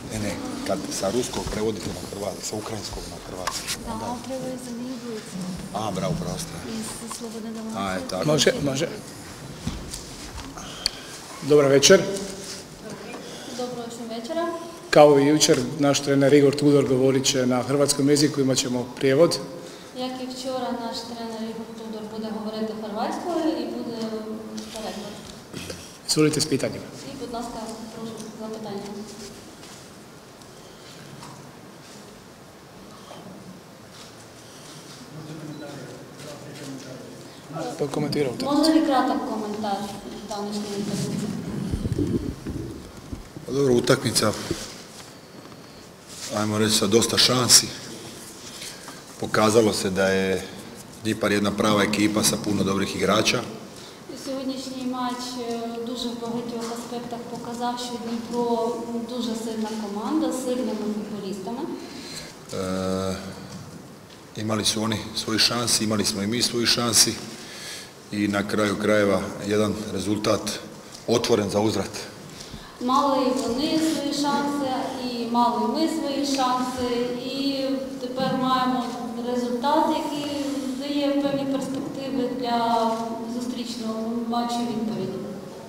Ne, kad sa ruskog prevodite na hrvatski, sa ukrajinskog na hrvatski. Da, treba je zanimljivost. A, bravo, prosto. Iz Slobodne Dalmacije. A, je tako. Može. Dobar večer. Dobrodošli večera. Kao i jučer, naš trener Igor Tudor govorit će na hrvatskom jeziku, imat ćemo prijevod. Як і вчора наш тренер Ігор Tudor буде говорити хорватською і буде переклад. Izvolite s pitanjima. І, будь ласка, прошу запитання. Komentirajte. Може ли краток коментар данішньої позиції? Dobro, utakmica, ajmo reći, sa dosta šansi. Pokazalo se da je Dnipar jedna prava ekipa sa puno dobrih igrača. Сьогоднішній матч дуже в багатьох аспектах показав, що Дніпро дуже сильна команда з сильними футболістами. Imali su oni svoje šansi, imali smo i mi svoje šansi i na kraju krajeva jedan rezultat otvoren za uzvrat. Мали і вони свої шанси, і мали ми свої шанси, і тепер маємо результат, який дає певні перспективи для зустрічного матчу відповіді.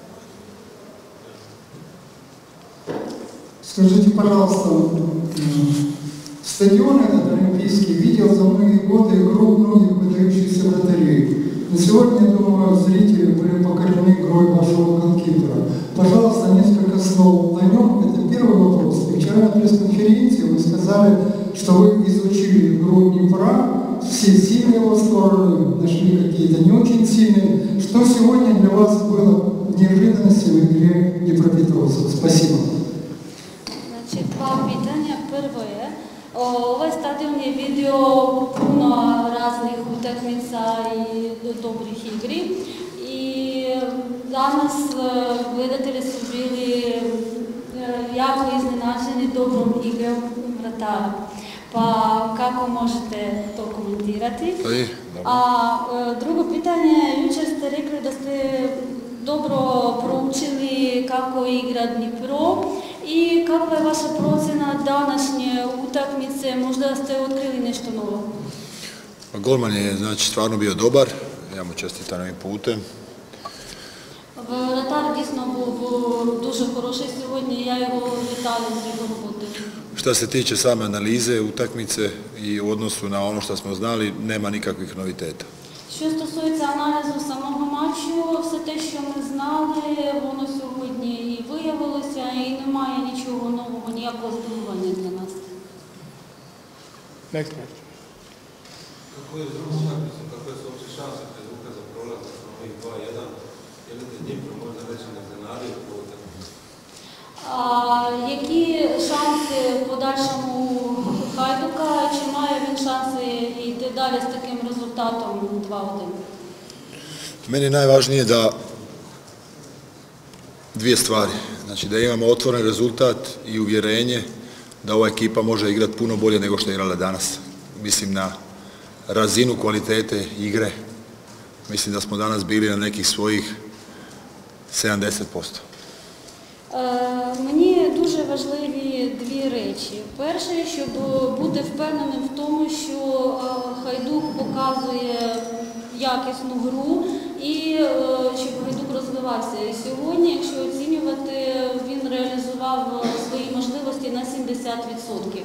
Скажите, пожалуйста, стадион этот олимпийский видел за многие годы игру многих выдающихся вратарей. Но сегодня, я думаю, зрители были покорены игрой вашего голкипера. Пожалуйста, несколько слов о нем. Это первый вопрос. И вчера на пресс-конференции вы сказали, что вы изучили игру Днепра, все сильные его стороны, нашли какие-то не очень сильные. Что сегодня для вас было неожиданностью в игре Днепропетровска? Спасибо. Znači, dva pitanja. Prvo je, ovaj stadion je vidio puno raznih utakmica i dobrih igri i danas gledatelji su bili jako iznenađeni dobrom igrom vratara. Pa kako možete to komentirati? A drugo pitanje, jučer ste rekli da ste dobro proučili kako igra Dnipro i kakva je vaša procjena današnje utakmice, možda ste otkrili nešto novo? Golman je znači stvarno bio dobar, ja mu čestitam ovim putem. Вратар дійсно був дуже хороший сьогодні, я його вітаю з його роботою. Što se tiče same analize utakmice i u odnosu na ono što smo znali, nema nikakvih noviteta. Що стосується аналізу самого матчу, все те, що ми знали, воно сьогодні і виявилося, і немає нічого нового, ніякого здивування для нас. Next match. Какой из других уtakmica, kakve su uopće šanse Hajduka za prolazak na ovih 2-1? Je li Dnipro možda reći ne iznenadio po utakmici? Які шанси в подальшому Хайдука, чи має він шанси йти далі з таким результатом 2-1? Meni je najvažnije da dvije stvari, znači da imamo otvoren rezultat i uvjerenje da ova ekipa može igrati puno bolje nego što je igrala danas. Mislim na razinu kvalitete igre, mislim da smo danas bili na nekih svojih 70%. Мені дуже важливі дві речі. Перше, щоб бути впевненим в тому, що Хайдук показує якісну гру і щоб Хайдук розвивався. І сьогодні, якщо оцінювати, він реалізував свої можливості на 70%.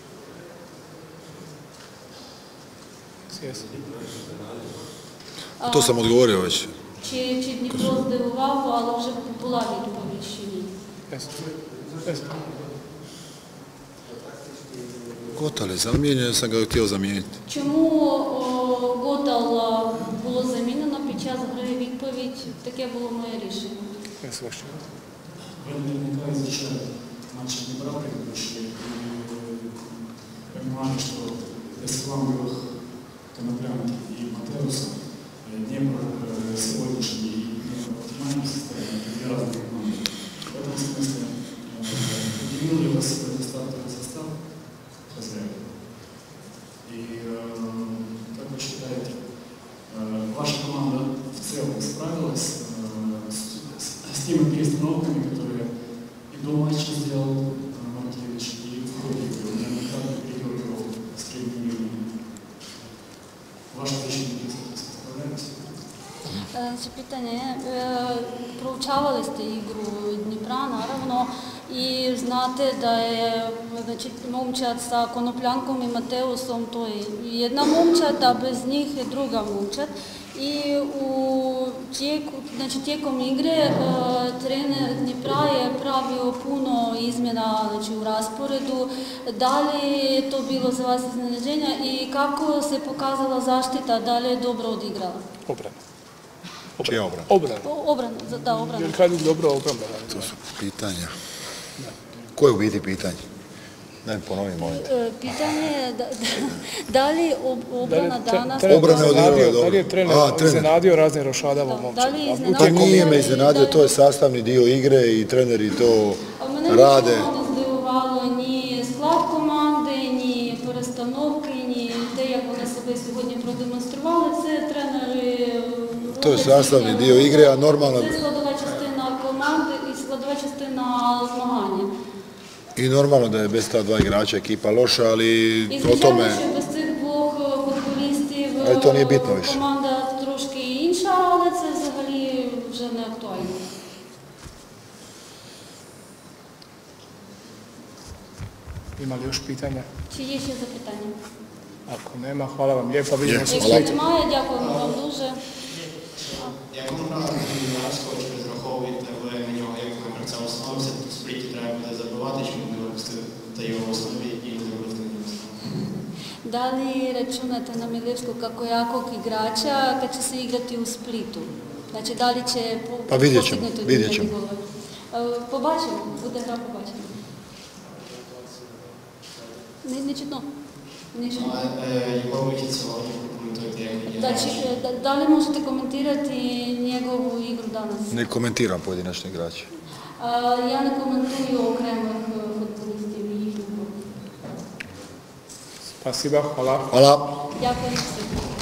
To sam odgovorio već. Чи Дніпро здивував, але вже була відповідь, що ні. Gotal je zamijenjen, ja sam ga htio zamijeniti. Чому Готал було замінено під час гри? Відповідь, таке було моє рішення. Вы наверняка изучали матчи Днепра предыдущие и понимали, что без фланговых Коноплянки и Матеуса Днепр сегодняшний и Днепр в оптимальном состоянии, две разные команды. В этом смысле удивил ли вас стартовый состав хозяев? И как вы считаете, ваша команда в целом справилась с теми перестановками, которые и до матча сделал Маркевич, Znači, pitanje je, proučavali ste igru Dnipra, naravno, i znate da je, znači, momčad sa Konopljankom i Mateusom, to je jedna momčad, a bez njih je druga momčad. I tijekom igre trener Dnipra je pravio puno izmjena, znači, u rasporedu. Da li je to bilo za vas iznenađenja i kako se pokazala zaštita, da li je dobro odigrala? Obrana. Čija obrana? Obrana. Obrana, da, obrana. Jer kad je dobro obrana. To su pitanja. Koje je u biti pitanje? Daj ponovim, molim te. Pitanje je da li obrana danas... Obrana je odigrala dobro. Da li je trener iznenadio razne rošadava momčad? To nije me iznenadio, to je sastavni dio igre i treneri to rade. Здивувало ні склад команди, ні перестановки, ні те, як вони себе сьогодні продемонстрували. Це тренери... To je sastavni dio igre, a normalno... Це складова частина команди і складова частина змагання. I normalno da je bez ta dva igrača ekipa loša, ali o tome... І звичайно, що без цих двох футболістів Але то не бітно više. Команда трошки інша, але це взагалі вже не актуально. Ima li još pitanja? Чи є ще запитання? Ako nema, hvala vam lijepo. Vidimo se u Якщо Splitu. немає, дякуємо вам дуже. Яку направду Мілянського чи розраховуєте ви на нього, як ви про це основався, то в Спліті треба буде забивати, чи не випустити його в основі і не зробити на нього основу? Da li računate na Milevskog kako jakog igrača kad će se igrati u Splitu? Znači, da li će Pa vidjet ćemo, postignuti vidjet određeni ćemo. golove? Побачимо, буде гра, побачимо. Не чутно. Не чутно. Його вихід сьогодні прокоментуєте, як він є. Znači, da li možete komentirati njegovu igru danas? Ne komentiram pojedinačne igrače. Ja ne komentuju okремих футболістів і їхню гру. Spasiba, hvala. Hvala. Дякую всім.